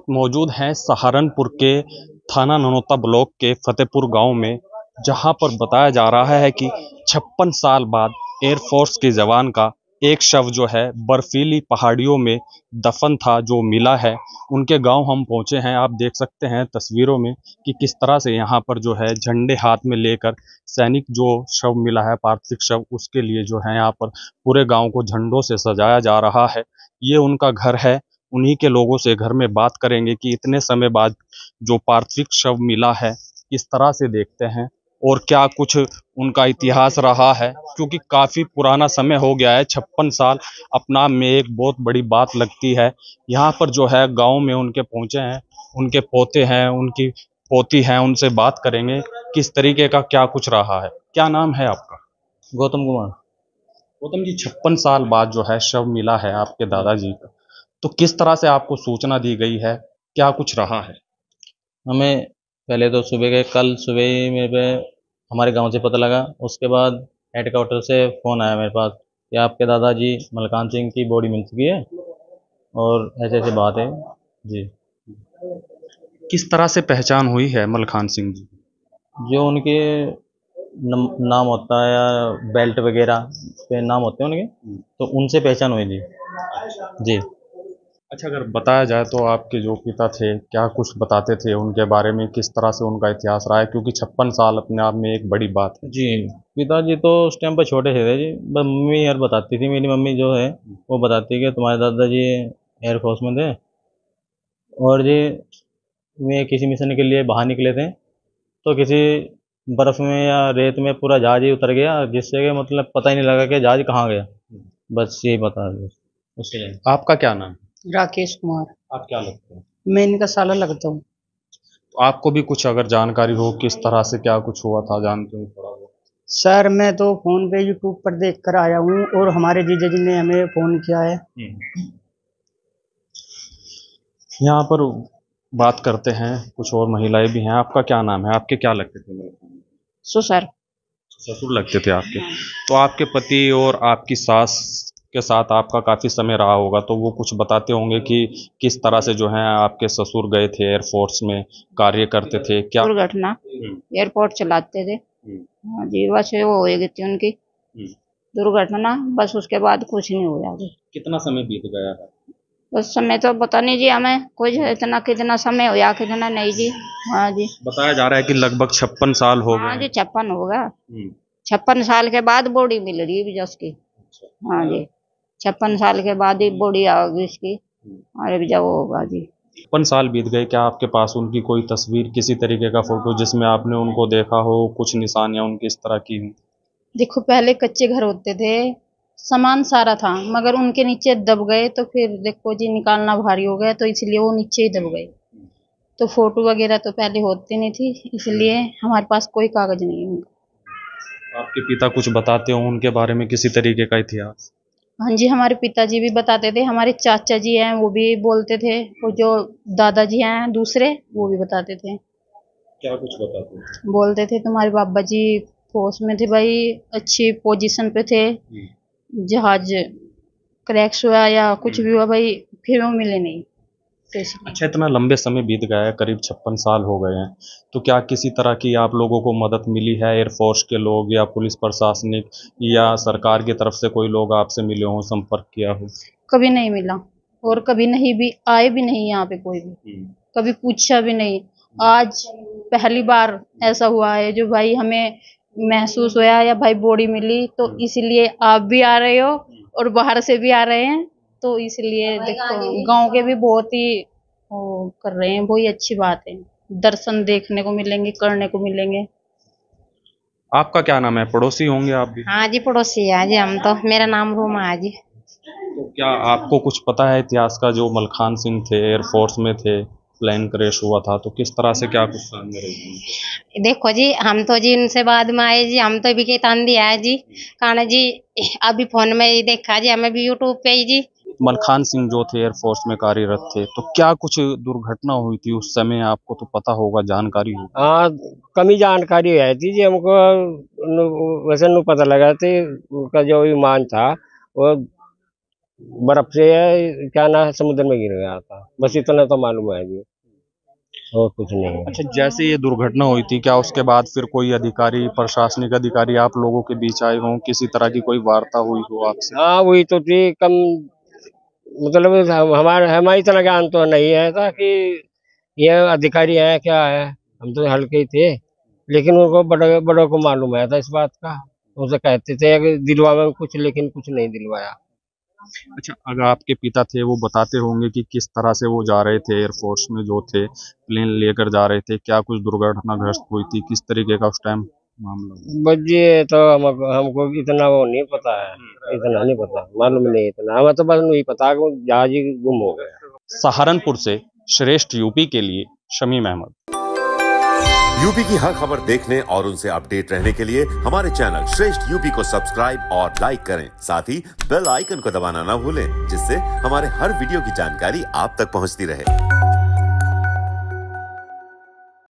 मौजूद हैं सहारनपुर के थाना ननौता ब्लॉक के फतेहपुर गांव में, जहां पर बताया जा रहा है कि 56 साल बाद एयरफोर्स के जवान का एक शव जो है बर्फीली पहाड़ियों में दफन था, जो मिला है। उनके गांव हम पहुंचे हैं। आप देख सकते हैं तस्वीरों में कि किस तरह से यहां पर जो है झंडे हाथ में लेकर सैनिक जो शव मिला है, पार्थिव शव, उसके लिए जो है यहाँ पर पूरे गांव को झंडों से सजाया जा रहा है। ये उनका घर है। उन्हीं के लोगों से घर में बात करेंगे कि इतने समय बाद जो पार्थिव शव मिला है किस तरह से देखते हैं और क्या कुछ उनका इतिहास रहा है, क्योंकि काफी पुराना समय हो गया है। 56 साल अपना में एक बहुत बड़ी बात लगती है। यहाँ पर जो है गांव में उनके पहुंचे हैं, उनके पोते हैं, उनकी पोती हैं, उनसे बात करेंगे किस तरीके का क्या कुछ रहा है। क्या नाम है आपका? गौतम कुमार। गौतम जी, 56 साल बाद जो है शव मिला है आपके दादाजी का, तो किस तरह से आपको सूचना दी गई है, क्या कुछ रहा है? हमें पहले तो सुबह के कल सुबह ही मेरे पे हमारे गांव से पता लगा। उसके बाद हेडक्वार्टर से फ़ोन आया मेरे पास कि आपके दादाजी मलकान सिंह की बॉडी मिल चुकी है और ऐसे ऐसे बात है जी। किस तरह से पहचान हुई है मलखान सिंह जी? जो उनके नाम होता है या बेल्ट वगैरह पे नाम होते हैं उनके, तो उनसे पहचान हुई थी जी। अच्छा, अगर बताया जाए तो आपके जो पिता थे क्या कुछ बताते थे उनके बारे में, किस तरह से उनका इतिहास रहा है, क्योंकि 56 साल अपने आप में एक बड़ी बात है। जी, पिताजी तो उस टाइम पर छोटे थे जी। बस मम्मी यार बताती थी, मेरी मम्मी जो है वो बताती है कि तुम्हारे दादाजी एयरफोर्स में थे और जी वे किसी मिशन के लिए बाहर निकले थे, तो किसी बर्फ़ में या रेत में पूरा जहाज ही उतर गया, जिससे कि मतलब पता ही नहीं लगा कि जहाज कहाँ गया। बस यही पता है बस उसके। आपका क्या नाम है? राकेश कुमार। आप क्या लगते हैं? मैं इनका साला लगता हूँ। तो आपको भी कुछ अगर जानकारी हो किस तरह से क्या कुछ हुआ था, जानते हो थोड़ा बहुत? सर मैं तो फोन पे यूट्यूब पर देख कर आया हूँ और हमारे जीजा जी ने हमें फोन किया है। यहाँ पर बात करते हैं, कुछ और महिलाएं भी हैं। आपका क्या नाम है? आपके क्या लगते थे मेरे सामने? सर ससुर लगते थे आपके। तो आपके पति और आपकी सास के साथ आपका काफी समय रहा होगा, तो वो कुछ बताते होंगे कि किस तरह से जो है आपके ससुर गए थे एयरफोर्स में, कार्य करते थे क्या? दुर्घटना एयरपोर्ट चलाते थे। हाँ जी, बस वो हो गई थी उनकी दुर्घटना, बस उसके बाद कुछ नहीं हुआ जी। कितना समय बीत गया है? उस समय तो पता नहीं जी, हमें कुछ इतना कितना समय हुआ कितना नहीं जी। हाँ जी, बताया जा रहा है कि लगभग 56 साल हो हाँ गए जी, हैं। 56 होगा। हम्म, 56 साल के बाद बॉडी मिल रही है भी जस की। अच्छा। हाँ जी, 56 साल के बाद ही बॉडी आओगी इसकी। अरे भी जब होगा जी। 56 साल बीत गए, क्या आपके पास उनकी कोई तस्वीर, किसी तरीके का फोटो जिसमें आपने उनको देखा हो, कुछ निशानियां उनकी इस तरह की हों? देखो पहले कच्चे घर होते थे, सामान सारा था, मगर उनके नीचे दब गए तो फिर देखो जी निकालना भारी हो गया, तो इसलिए वो नीचे ही दब गए। तो फोटो वगैरह तो पहले होती नहीं थी, इसलिए हमारे पास कोई कागज नहीं है उनका। आपके पिता कुछ बताते हो उनके बारे में, किसी तरीके का इतिहास? हाँ जी, हमारे पिताजी भी बताते थे, हमारे चाचा जी हैं वो भी बोलते थे, और जो दादाजी हैं दूसरे वो भी बताते थे। क्या कुछ बताते हो? बोलते थे तुम्हारे बाबा जी फौज में थे भाई, अच्छी पोजीशन पे थे, जहाज क्रैश हुआ या कुछ भी हुआ भाई, फिर वो मिले नहीं, तो इसलिए। अच्छा, इतना लंबे समय बीत गया है, करीब 56 साल हो गए हैं, तो क्या किसी तरह की आप लोगों को मदद मिली है? एयरफोर्स के लोग या पुलिस प्रशासनिक या सरकार की तरफ से कोई लोग आपसे मिले हों, संपर्क किया हो? कभी नहीं मिला, और कभी नहीं भी आए भी नहीं यहाँ पे कोई भी, कभी पूछा भी नहीं। आज पहली बार ऐसा हुआ है जो भाई हमें महसूस हुआ या भाई बॉडी मिली, तो इसलिए आप भी आ रहे हो और बाहर से भी आ रहे हैं, तो इसलिए देखो गांव के भी बहुत ही वो कर रहे हैं, वही अच्छी बात है। दर्शन देखने को मिलेंगे, करने को मिलेंगे। आपका क्या नाम है? पड़ोसी होंगे आप भी? हाँ जी, पड़ोसी है जी हम तो। मेरा नाम रोमा है जी। तो क्या आपको कुछ पता है इतिहास का? जो मलखान सिंह थे एयरफोर्स में थे, प्लेन क्रैश हुआ था, तो किस तरह से क्या कुछ सामने रही? देखो जी, हम तो जी इनसे बाद में आए जी, हम तो भी के तांदी आए जी काना जी। अभी फोन में ही देखा जी, हमें भी यूट्यूब पे ही जी। मलखान सिंह जो थे एयरफोर्स में कार्यरत थे, तो क्या कुछ दुर्घटना हुई थी उस समय? आपको तो पता होगा, जानकारी होगी। हाँ, कमी जानकारी है थी जी हमको। वैसे नहीं पता लगा थी। उनका जो विमान था वो बर्फ से क्या ना है, समुद्र में गिर गया था, बस इतना तो मालूम है जी, और कुछ नहीं है। अच्छा, जैसे ये दुर्घटना हुई थी, क्या उसके बाद फिर कोई अधिकारी, प्रशासनिक अधिकारी आप लोगों के बीच आए हों, किसी तरह की कोई वार्ता हुई हो आपसे? हाँ वही तो थी, कम मतलब हमारा इतना ज्ञान तो नहीं है था कि ये अधिकारी है क्या है, हम तो हल्के ही थे, लेकिन उनको बड़ों बड़ों को मालूम है था इस बात का, उनसे कहते थे कि दिलवावे कुछ, लेकिन कुछ नहीं दिलवाया। अच्छा, अगर आपके पिता थे वो बताते होंगे कि किस तरह से वो जा रहे थे, एयरफोर्स में जो थे, प्लेन लेकर जा रहे थे, क्या कुछ दुर्घटनाग्रस्त हुई थी, किस तरीके का उस टाइम मामला हुआ? बस ये तो हमको इतना वो नहीं पता है, इतना नहीं पता, मालूम नहीं इतना, हमें तो बस नहीं पता कि जहाज ही गुम हो गया। सहारनपुर से श्रेष्ठ यूपी के लिए शमीम अहमद। यूपी की हर खबर देखने और उनसे अपडेट रहने के लिए हमारे चैनल श्रेष्ठ यूपी को सब्सक्राइब और लाइक करें। साथ ही बेल आइकन को दबाना ना भूलें, जिससे हमारे हर वीडियो की जानकारी आप तक पहुंचती रहे।